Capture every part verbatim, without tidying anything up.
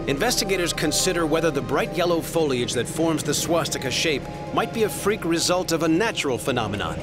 Investigators consider whether the bright yellow foliage that forms the swastika shape might be a freak result of a natural phenomenon.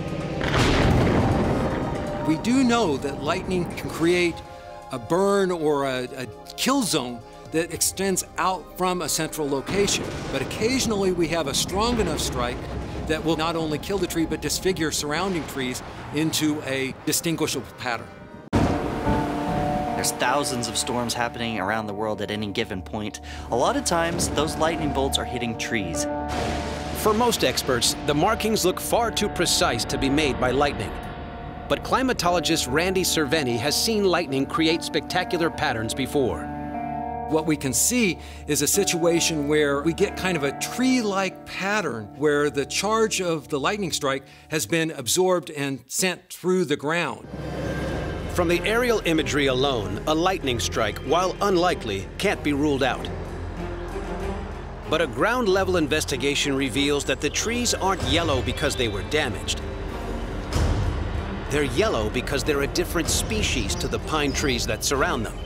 We do know that lightning can create a burn or a, a kill zone that extends out from a central location. But occasionally we have a strong enough strike that will not only kill the tree, but disfigure surrounding trees into a distinguishable pattern. There's thousands of storms happening around the world at any given point. A lot of times, those lightning bolts are hitting trees. For most experts, the markings look far too precise to be made by lightning. But climatologist Randy Cerveni has seen lightning create spectacular patterns before. What we can see is a situation where we get kind of a tree-like pattern where the charge of the lightning strike has been absorbed and sent through the ground. From the aerial imagery alone, a lightning strike, while unlikely, can't be ruled out. But a ground-level investigation reveals that the trees aren't yellow because they were damaged. They're yellow because they're a different species to the pine trees that surround them.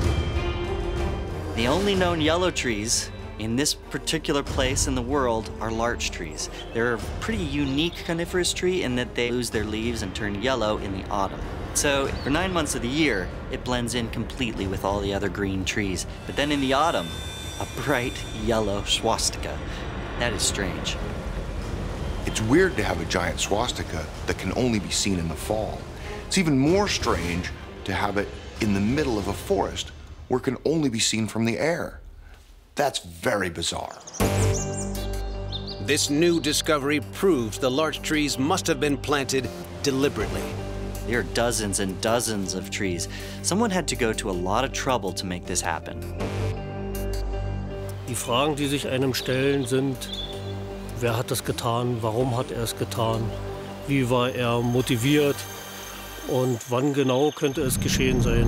The only known yellow trees in this particular place in the world are larch trees. They're a pretty unique coniferous tree in that they lose their leaves and turn yellow in the autumn. So for nine months of the year, it blends in completely with all the other green trees. But then in the autumn, a bright yellow swastika. That is strange. It's weird to have a giant swastika that can only be seen in the fall. It's even more strange to have it in the middle of a forest where it can only be seen from the air. That's very bizarre. This new discovery proves the larch trees must have been planted deliberately. There are dozens and dozens of trees. Someone had to go to a lot of trouble to make this happen. Die Fragen, die sich einem stellen, sind: Wer hat das getan? Warum hat er es getan? Wie war er motiviert? Und wann genau könnte es geschehen sein?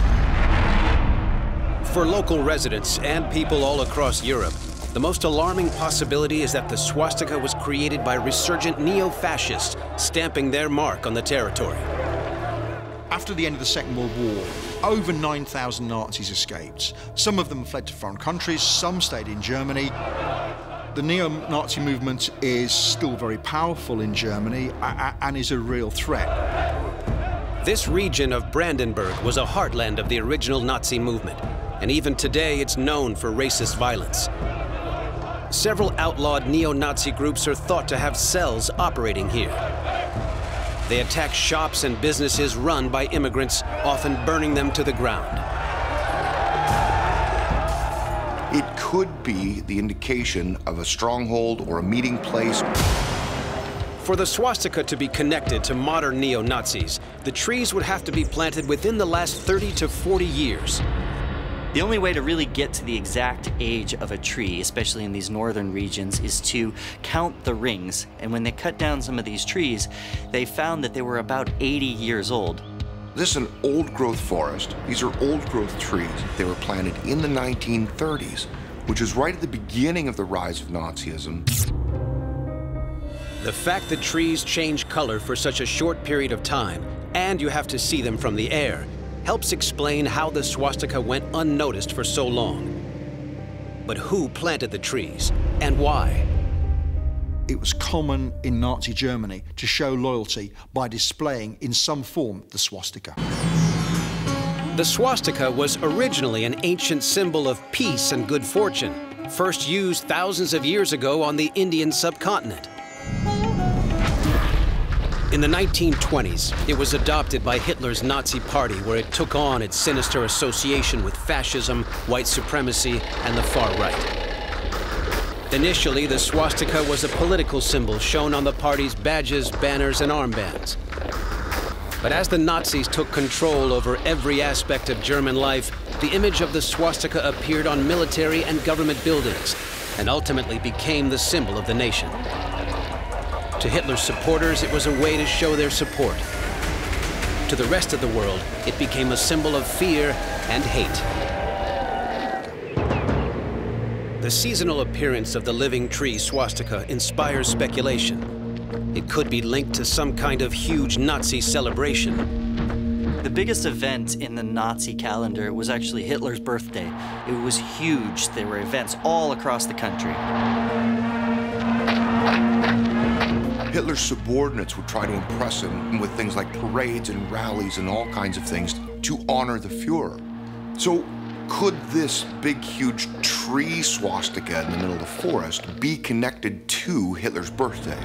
For local residents and people all across Europe, the most alarming possibility is that the swastika was created by resurgent neo-fascists stamping their mark on the territory. After the end of the Second World War, over nine thousand Nazis escaped. Some of them fled to foreign countries, some stayed in Germany. The neo-Nazi movement is still very powerful in Germany and is a real threat. This region of Brandenburg was a heartland of the original Nazi movement, and even today it's known for racist violence. Several outlawed neo-Nazi groups are thought to have cells operating here. They attack shops and businesses run by immigrants, often burning them to the ground. It could be the indication of a stronghold or a meeting place. For the swastika to be connected to modern neo-Nazis, the trees would have to be planted within the last thirty to forty years. The only way to really get to the exact age of a tree, especially in these northern regions, is to count the rings. And when they cut down some of these trees, they found that they were about eighty years old. This is an old-growth forest. These are old-growth trees. They were planted in the nineteen thirties, which is right at the beginning of the rise of Nazism. The fact that trees change color for such a short period of time, and you have to see them from the air, helps explain how the swastika went unnoticed for so long. But who planted the trees, and why? It was common in Nazi Germany to show loyalty by displaying in some form the swastika. The swastika was originally an ancient symbol of peace and good fortune, first used thousands of years ago on the Indian subcontinent. In the nineteen twenties, it was adopted by Hitler's Nazi Party, where it took on its sinister association with fascism, white supremacy, and the far right. Initially, the swastika was a political symbol shown on the party's badges, banners, and armbands. But as the Nazis took control over every aspect of German life, the image of the swastika appeared on military and government buildings, and ultimately became the symbol of the nation. To Hitler's supporters, it was a way to show their support. To the rest of the world, it became a symbol of fear and hate. The seasonal appearance of the living tree swastika inspires speculation. It could be linked to some kind of huge Nazi celebration. The biggest event in the Nazi calendar was actually Hitler's birthday. It was huge. There were events all across the country. Hitler's subordinates would try to impress him with things like parades and rallies and all kinds of things to honor the Fuhrer. So could this big, huge tree swastika in the middle of the forest be connected to Hitler's birthday?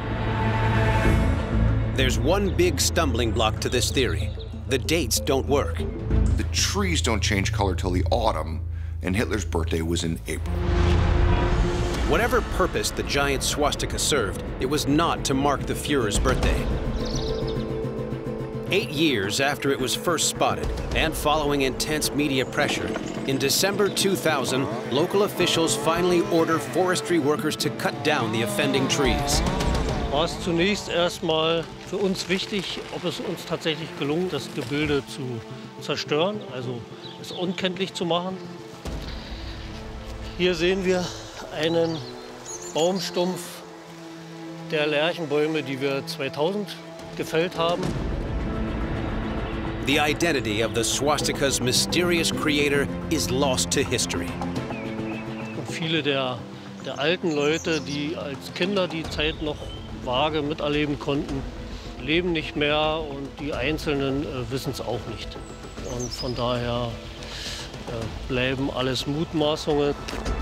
There's one big stumbling block to this theory. The dates don't work. The trees don't change color till the autumn, and Hitler's birthday was in April. Whatever purpose the giant swastika served, it was not to mark the Fuhrer's birthday. Eight years after it was first spotted, and following intense media pressure, in December two thousand, local officials finally order forestry workers to cut down the offending trees. War es zunächst erstmal für uns wichtig, ob es uns tatsächlich gelungen, das Gebilde zu zerstören, also es unkenntlich zu machen. Hier sehen wir einen Baumstumpf der Lärchenbäume, die wir zweitausend gefällt haben. The identity of the swastika's mysterious creator is lost to history. Und viele der, der alten Leute, die als Kinder die Zeit noch vage miterleben konnten, leben nicht mehr und die Einzelnen äh, wissen es auch nicht. Und von daher äh, bleiben alles Mutmaßungen.